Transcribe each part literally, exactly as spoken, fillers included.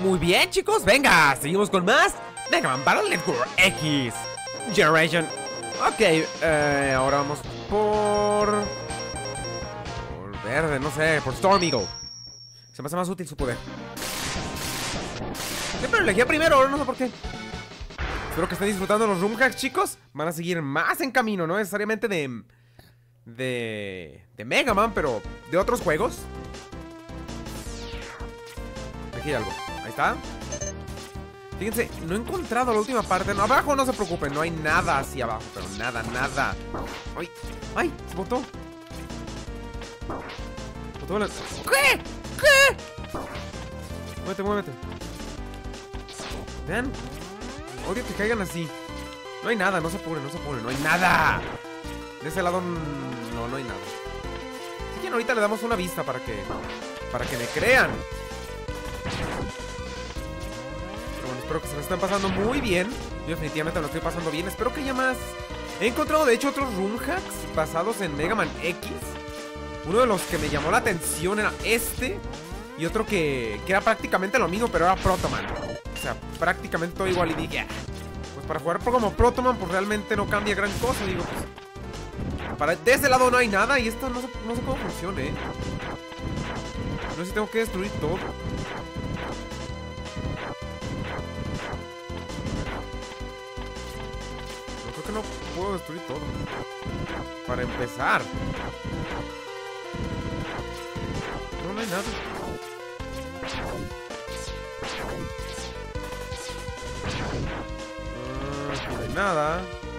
Muy bien, chicos, venga, seguimos con más Mega Man Battle Network X Generation. Ok, eh, ahora vamos por... Por verde, no sé, por Storm Eagle. Se me hace más útil su poder. Siempre lo elegía primero, ahora no sé por qué. Espero que estén disfrutando los room hacks, chicos. Van a seguir más en camino, no necesariamente de... De... De Mega Man, pero de otros juegos. Aquí hay algo, ahí está. Fíjense, no he encontrado la última parte. No, abajo no se preocupen, no hay nada hacia abajo. Pero nada, nada. ¡Ay! ¡Ay! Se botó. Botó la... ¿Qué? ¿Qué? Muévete, muévete. Vean. Odio que caigan así. No hay nada, no se apuren, no se apuren. No hay nada. De ese lado no, no hay nada. Así que ahorita le damos una vista para que... Para que me crean. Pero bueno, espero que se lo estén pasando muy bien. Yo definitivamente me lo estoy pasando bien. Espero que haya más. He encontrado de hecho otros room hacks basados en Mega Man X. Uno de los que me llamó la atención era este. Y otro que, que era prácticamente lo mismo, pero era Proto Man. O sea, prácticamente todo igual. Y dije, ah, pues para jugar como Proto Man, pues realmente no cambia gran cosa. Digo, pues para, de ese lado no hay nada. Y esto no sé, no sé cómo funciona, eh. No sé si tengo que destruir todo. Yo creo que no puedo destruir todo. Para empezar. No, no hay nada. Uh, aquí no hay nada.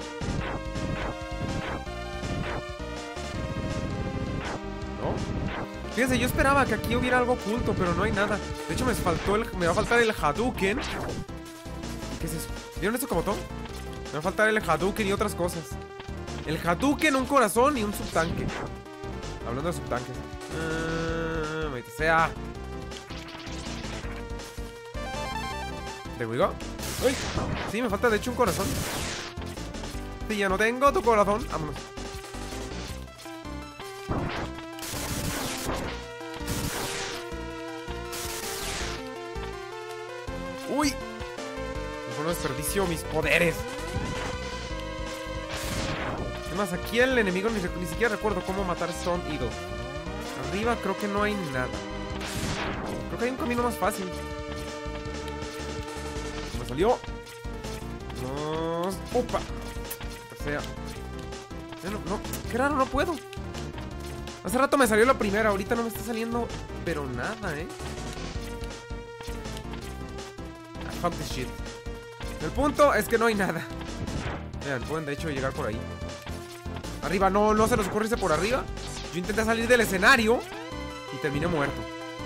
¿No? Fíjense, yo esperaba que aquí hubiera algo oculto, pero no hay nada. De hecho, me faltó el, me va a faltar el Hadouken. ¿Qué es eso? ¿Vieron eso como todo? Me va a faltar el Hadouken y otras cosas. El Hadouken, un corazón y un subtanque. Hablando de subtanques. Uh, me sea. ¿De we go? ¡Uy! Sí, me falta de hecho un corazón. Sí, ya no tengo tu corazón. Vámonos. ¡Uy! No desperdicio mis poderes. Además, aquí el enemigo ni, ni siquiera recuerdo cómo matar Storm Eagle. Arriba creo que no hay nada. Creo que hay un camino más fácil. Me salió. No. ¡Opa! O sea. No, no, qué raro, no puedo. Hace rato me salió la primera, ahorita no me está saliendo, pero nada, eh. Fuck this shit. El punto es que no hay nada. Vean, pueden de hecho llegar por ahí. Arriba, no, no se nos ocurre irse por arriba. Yo intenté salir del escenario y terminé muerto.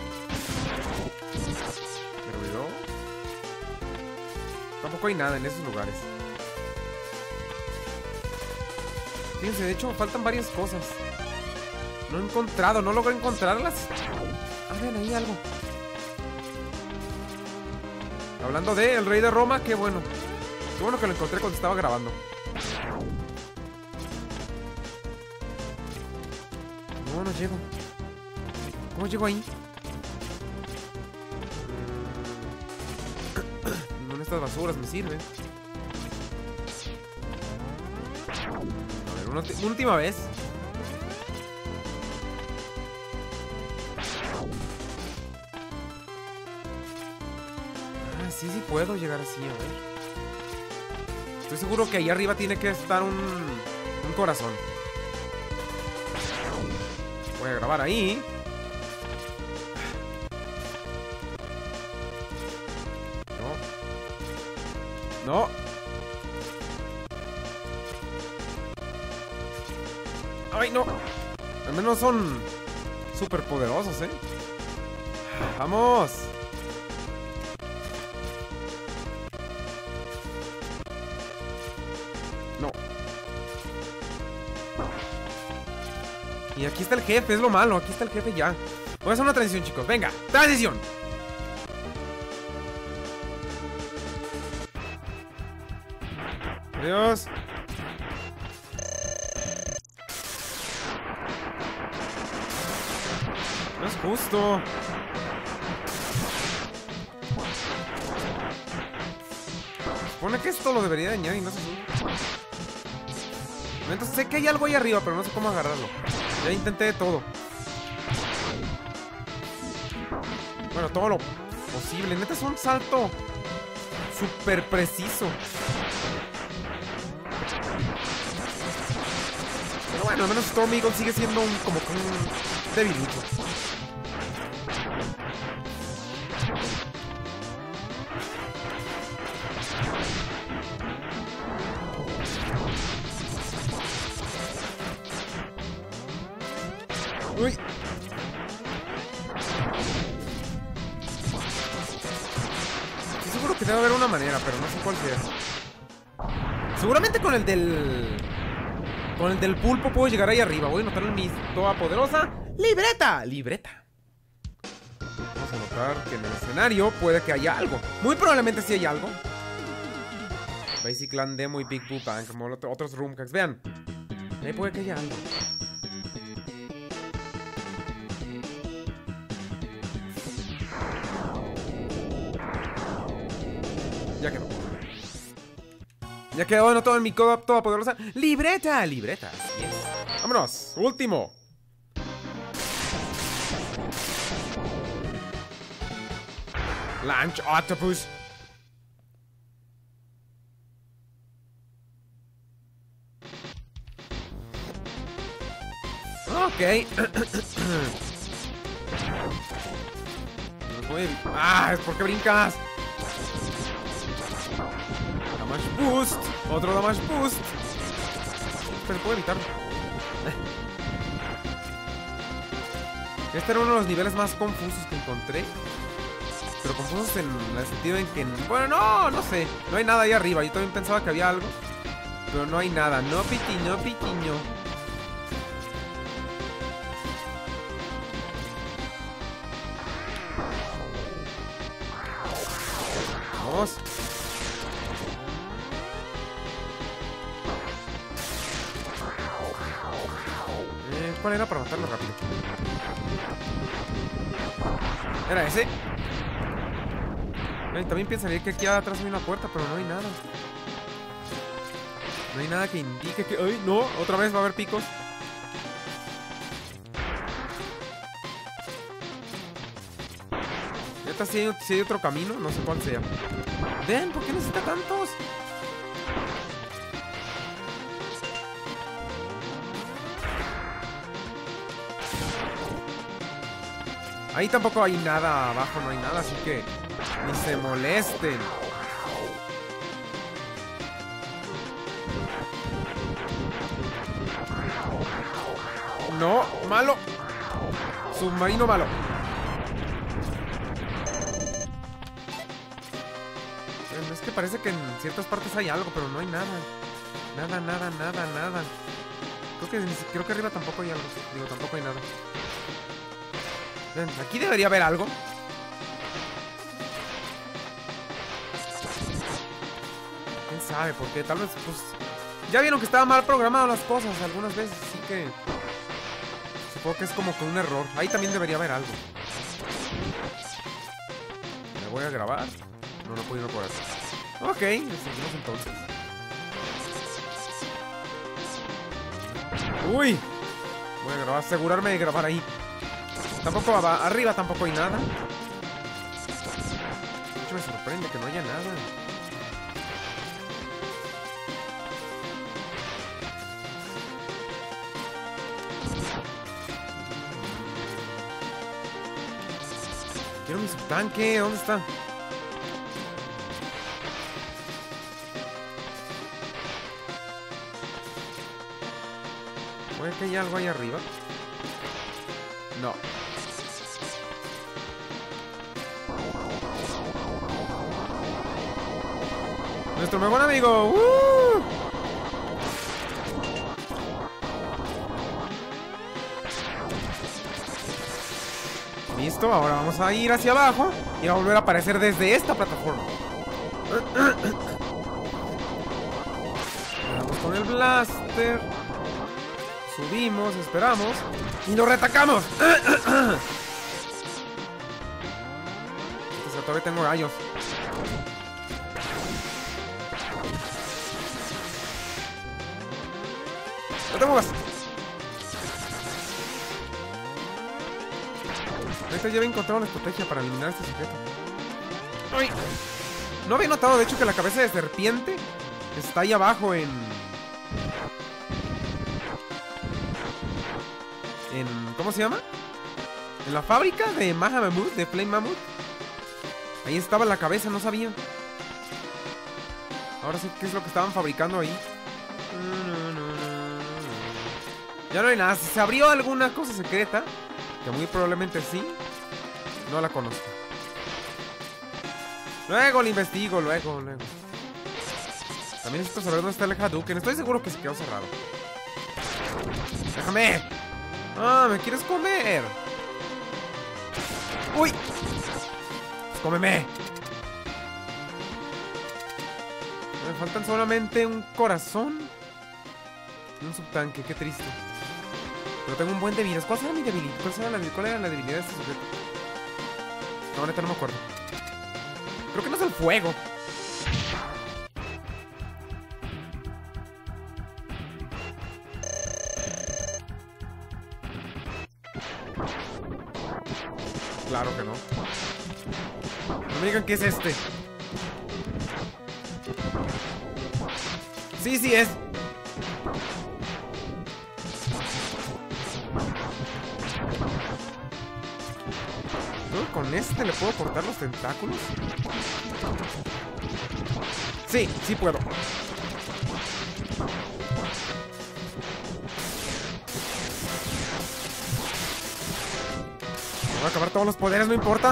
Pero yo... Tampoco hay nada en esos lugares. Fíjense, de hecho faltan varias cosas. No he encontrado, no logro encontrarlas. Ah, ven, ahí algo. Hablando de El Rey de Roma, qué bueno. Qué bueno que lo encontré cuando estaba grabando. No, no llego. ¿Cómo llego ahí? No, en estas basuras me sirven. A ver, una, una última vez. Sí, sí puedo llegar así, a ver. Estoy seguro que ahí arriba tiene que estar un, un corazón. Voy a grabar ahí. No. No. Ay, no. Al menos son súper poderosos, ¿eh? Vamos. No. Y aquí está el jefe, es lo malo. Aquí está el jefe ya. Voy a hacer una transición, chicos. Venga, transición. Adiós. No es justo. supone que esto lo debería dañar y no sé si. Entonces sé que hay algo ahí arriba, pero no sé cómo agarrarlo. Ya intenté de todo. Bueno, todo lo posible. Neta es un salto súper preciso. Pero bueno, al menos Storm Eagle sigue siendo un, como que un debilucho. Uy. Estoy seguro que debe haber una manera, pero no sé cuál sea. Seguramente con el del... Con el del pulpo puedo llegar ahí arriba. Voy a notar en mi todopoderosa libreta. Libreta. Vamos a notar que en el escenario puede que haya algo. Muy probablemente sí hay algo. Basic Land Demo y Big Boo Bang, como otros room hacks. Vean. Ahí puede que haya algo. Ya quedó. Ya quedó anotado en mi coda todopoderosa libreta. Libreta. Yes. Vámonos. Último. Launch Octopus. Ok. Ah, ¿por qué brincas? Damage Boost. Otro Damage Boost. Pero puedo evitarlo. Este era uno de los niveles más confusos que encontré. Pero confusos en el sentido en que... Bueno, no, no sé. No hay nada ahí arriba. Yo también pensaba que había algo. Pero no hay nada. No pitiño, pitiño. Vamos. Eh, ¿Cuál era para matarlo rápido? ¿Era ese? Eh, también pensaría que aquí atrás hay una puerta, pero no hay nada. No hay nada que indique que... ¡Ay, no! Otra vez va a haber picos. Neta, si hay, si hay otro camino, no sé cuál sea. Vean, ¿por qué necesita tantos? Ahí tampoco hay nada, abajo no hay nada, así que ni se molesten. No, malo. Submarino malo. Es que parece que en ciertas partes hay algo, pero no hay nada. Nada, nada, nada, nada. Creo que, creo que arriba tampoco hay algo. Digo, tampoco hay nada. Ven, aquí debería haber algo. ¿Quién sabe por qué? Tal vez, pues... Ya vieron que estaba mal programado las cosas algunas veces, así que... Supongo que es como con un error. Ahí también debería haber algo. Me voy a grabar. No, no puedo ir por eso. Ok, seguimos entonces. Uy. Voy a grabar, asegurarme de grabar ahí. Tampoco va, arriba tampoco hay nada. De hecho me sorprende que no haya nada. Quiero mi subtanque, ¿dónde está? ¿Puede que haya algo ahí arriba? No. Nuestro mejor amigo. ¡Uh! Listo, ahora vamos a ir hacia abajo y va a volver a aparecer desde esta plataforma. Vamos con el blaster. Subimos, esperamos y lo reatacamos. Todavía tengo gallos. ¡No te muevas! Ahorita ya había encontrado la estrategia para eliminar este sujeto. ¡Ay! No había notado, de hecho, que la cabeza de serpiente está ahí abajo en... En... ¿Cómo se llama? En la fábrica de Maha Mammoth, de Flame Mammoth. Ahí estaba la cabeza, no sabía. Ahora sí, ¿qué es lo que estaban fabricando ahí? Ya no hay nada. Si se abrió alguna cosa secreta, que muy probablemente sí, no la conozco. Luego lo investigo, luego, luego. También necesito saber dónde está el Hadouken. Estoy seguro que se quedó cerrado. ¡Déjame! ¡Ah, me quieres comer! ¡Uy! Pues cómeme. Me faltan solamente un corazón y un subtanque, qué triste. Pero tengo un buen de vidas. ¿Cuál será mi debilidad? ¿Cuál, será la, ¿Cuál era la debilidad de este sujeto? No, neta no me acuerdo. Creo que no es el fuego. Claro que no. No me digan que es este. Sí, sí es. ¿No? ¿Con este le puedo cortar los tentáculos? Sí, sí puedo. Voy a acabar todos los poderes, no importa.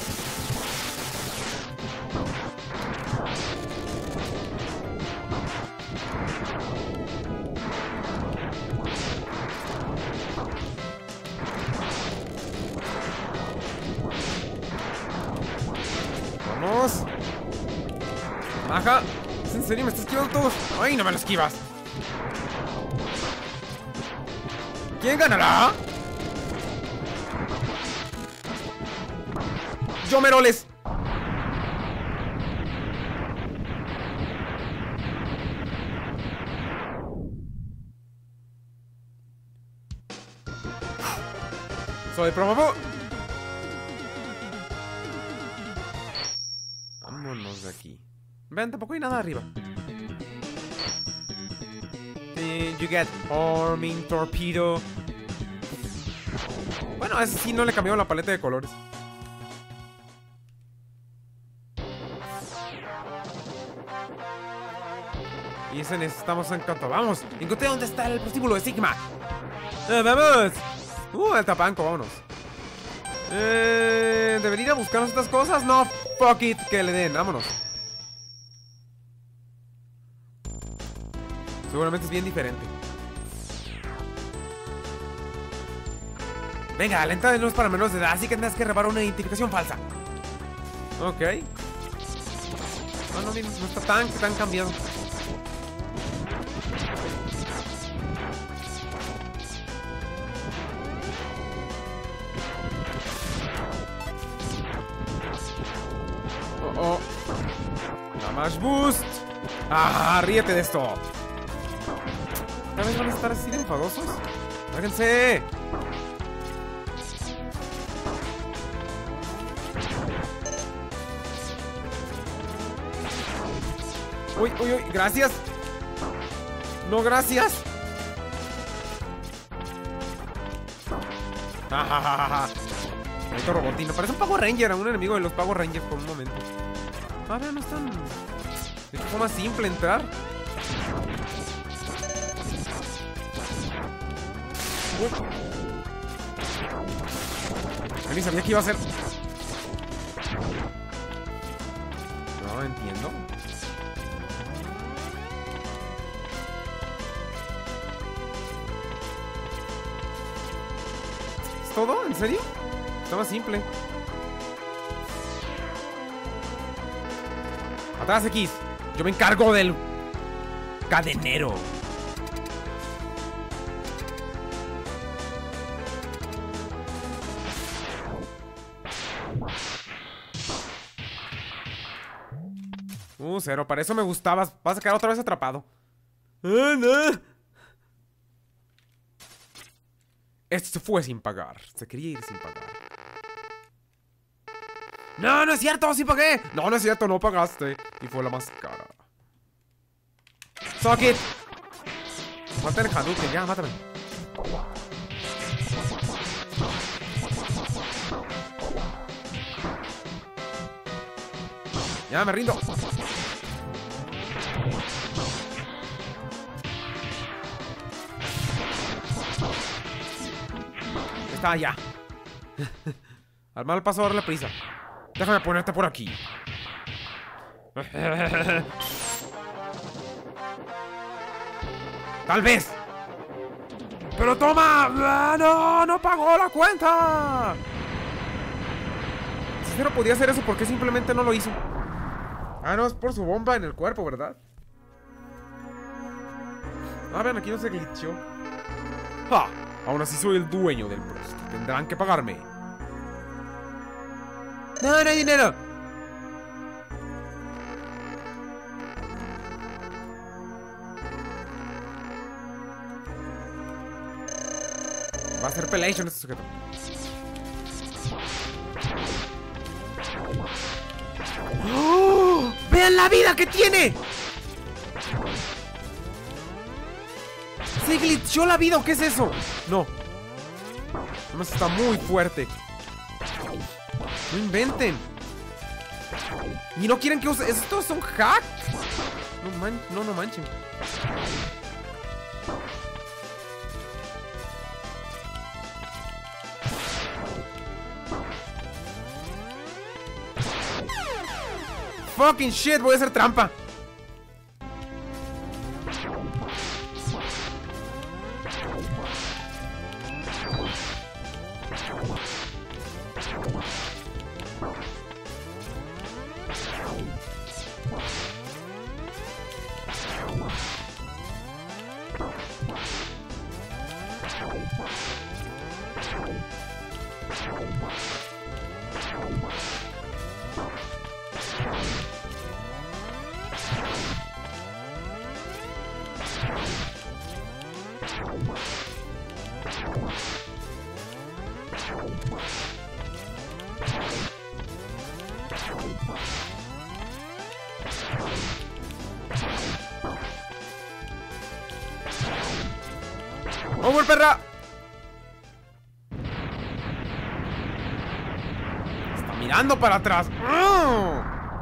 Vamos. Maja. ¿Es en serio? ¿Me estás esquivando todos? ¡Ay, no me lo esquivas! ¿Quién ganará? ¡Yo, Meroles! Soy promovo. Vámonos de aquí. Vean, tampoco hay nada arriba. Did you get Arming Torpedo? Bueno, a ese sí no le cambiaron la paleta de colores. Y ese necesitamos en canto. ¡Vamos! Encontré dónde está el prostíbulo de Sigma. ¡Ah, ¡vamos! ¡Uh, el tapanco! Vámonos. Eh, ¿Debería ir a buscarnos estas cosas? No, fuck it, que le den. Vámonos. Seguramente es bien diferente. Venga, la entrada no es para menores de edad, así que tendrás que reparar una identificación falsa. Ok. No, no, no está tan, tan cambiado. Oh, oh. Damage boost. Ah, ríete de esto. ¿Tal vez van a estar así de enfadosos? ¡Lárguense! Uy, uy, uy, gracias. No, gracias. Jajajaja. Esto robotino. Parece un Power Ranger, un enemigo de los Power Rangers por un momento. Ah, vean, no están. De hecho, fue más simple entrar. Yo ni sabía que iba a ser. No entiendo. ¿Es todo? ¿En serio? Está más simple. Atrás, X. Yo me encargo del cadenero. Uh, cero, para eso me gustabas. Vas a quedar otra vez atrapado. ¡Ah, no! Esto se fue sin pagar. Se quería ir sin pagar. No, no es cierto, sí pagué. No, no es cierto, no pagaste. Y fue la más cara. Suck it. Falta el Hadouken, ya, mátame. Ya, me rindo. Está allá. Al mal paso, darle prisa. Déjame ponerte por aquí. Tal vez. Pero toma. No, no pagó la cuenta. Si Zero podía hacer eso, ¿por qué simplemente no lo hizo? Ah, no, es por su bomba en el cuerpo, ¿verdad? Ah, vean, aquí no se glitchó. ¡Ja! Aún así soy el dueño del Prost. Tendrán que pagarme. ¡No, no hay dinero! Va a ser Pelation este sujeto. ¡Oh! ¡Vean la vida que tiene! ¿Se glitchó la vida o qué es eso? No. Además está muy fuerte. No inventen. Y no quieren que use... ¿Esto es un hack? No, man... no, no manchen. Fucking shit, voy a hacer trampa. ¡Over, perra! Está mirando para atrás. ¡Oh!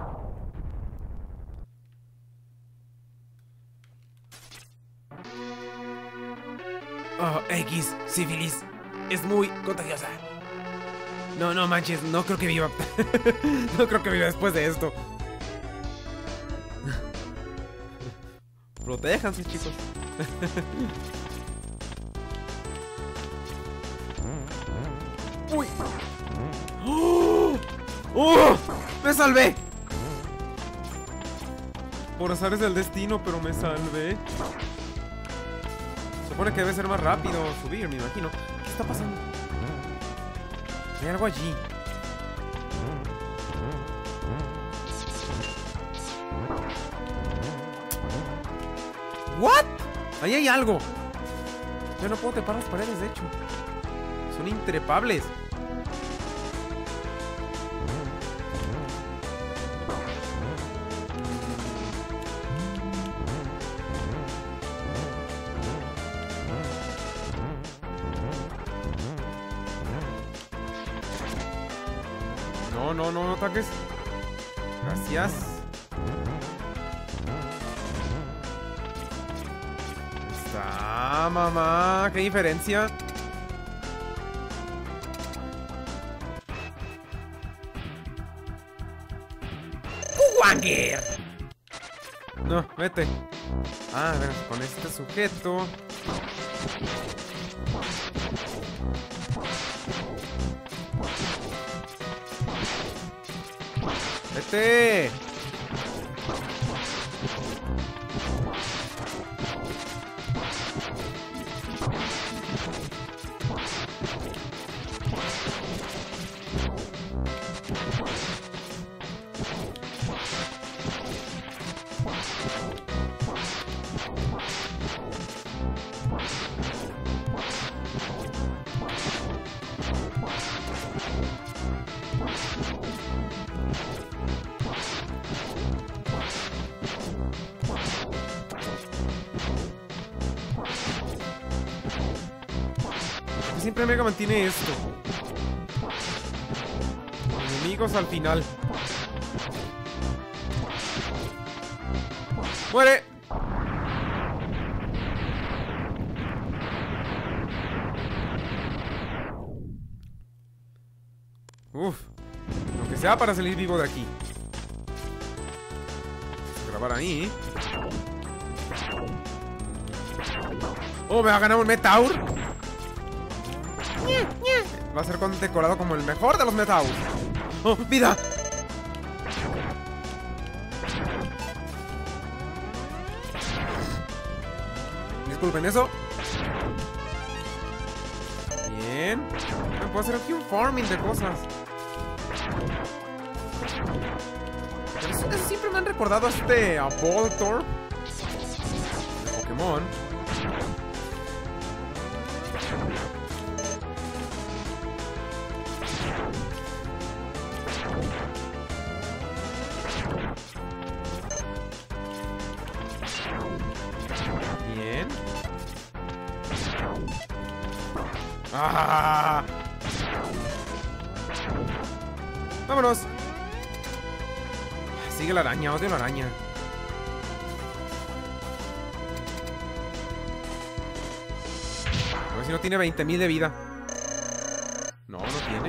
Oh, X, sífilis. Es muy contagiosa. No, no manches, no creo que viva. No creo que viva después de esto. Protéjanse, chicos. Uy. ¡Oh! ¡Oh! ¡Me salvé! Por azares del destino, pero me salvé. Se supone que debe ser más rápido subir, me imagino. ¿Qué está pasando? Hay algo allí. ¿What? Ahí hay algo. Yo no puedo trepar las paredes, de hecho. Son intrepables. No, no, no, no ataques. Gracias. Está, mamá. ¿Qué diferencia? ¡Wanger! No, vete. Ah, a ver, con este sujeto. ¡Vete! siempre Mega Man tiene esto. Enemigos al final. ¡Muere! Uf. Lo que sea para salir vivo de aquí. Vamos a grabar ahí. Oh, me va a ganar un Metaur. Va a ser condecorado como el mejor de los Metaurs. ¡Oh, vida! Disculpen eso. Bien. Me puedo hacer aquí un farming de cosas. Eso, eso siempre me han recordado a este a Voltorb de Pokémon. Bien. ¡Ah! ¡Vámonos! Sigue la araña, odio la araña. A ver si no tiene veinte mil de vida. No, no tiene.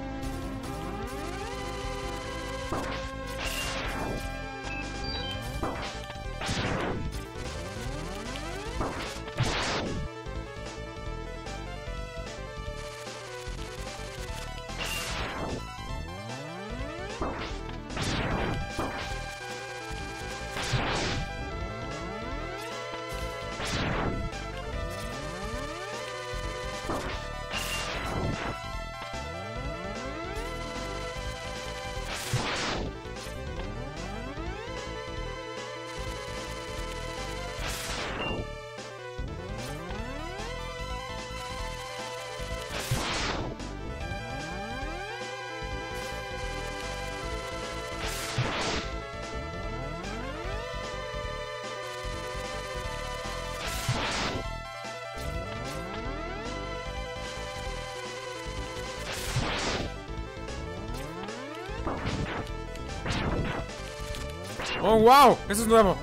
¡Oh, wow! Eso es nuevo.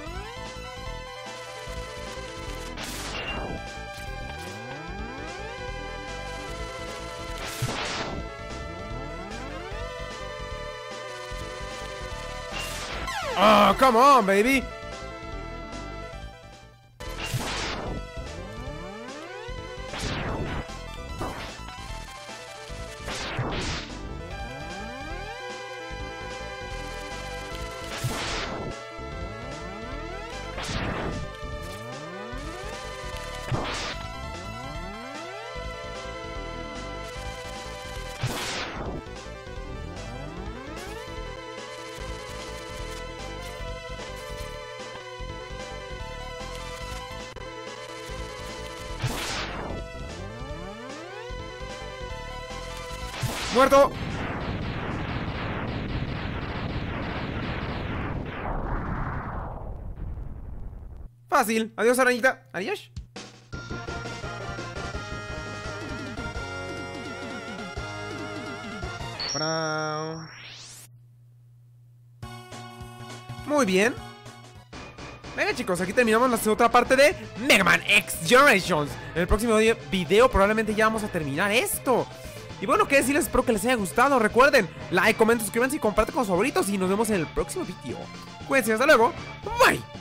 ¡Oh, come on, baby! ¡Muerto! Fácil. Adiós, arañita. Adiós. Para... Muy bien. Venga, chicos, aquí terminamos la otra parte de Mega Man X Generations. En el próximo video probablemente ya vamos a terminar esto. Y bueno, qué decirles, espero que les haya gustado. Recuerden, like, comenten, suscríbanse y compartan con sus favoritos. Y nos vemos en el próximo video. Cuídense, hasta luego. Bye.